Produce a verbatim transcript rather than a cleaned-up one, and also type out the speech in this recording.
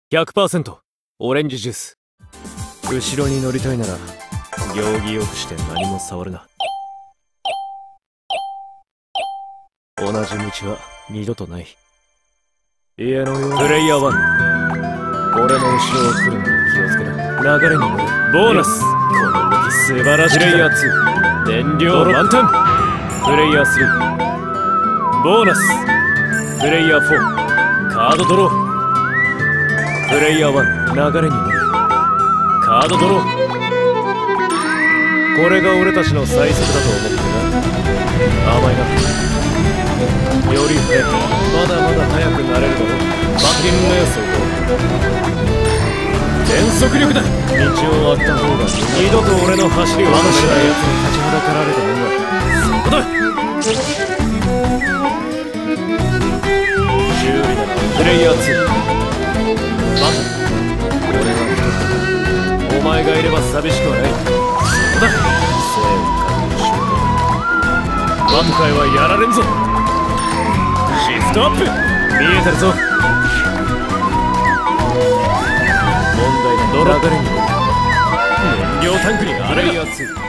ひゃくパーセント オレンジジュース。後ろに乗りたいなら行儀よくして何も触るな。同じ道は二度とない。家のようにプレイヤーワン、俺の後ろを来るのに気をつけろ。流れに乗る。ボーナス、この動き素晴らしい。プレイヤーツー、燃料満タン。プレイヤースリー、ボーナス。プレイヤーフォー、カードドロー。プレイヤーワン、流れに乗る。カードドロー。これが俺たちの最速だと思ってるな。甘いな。より速く、まだまだ速くなれるだろう。バッティングの要素を全速力だ。道を割った方が二度と俺の走りを止めないやつに立ちはだかられたもんだ。そこだ。有利だな。プレイヤーツー、バトル。俺は一人だ。お前がいれば寂しくはない。そこだ。生を感じる瞬間。今回はやられんぞ。シフトアップ、見えてるぞ。問題な流れに乗る。燃料タンクにプレイヤーツー、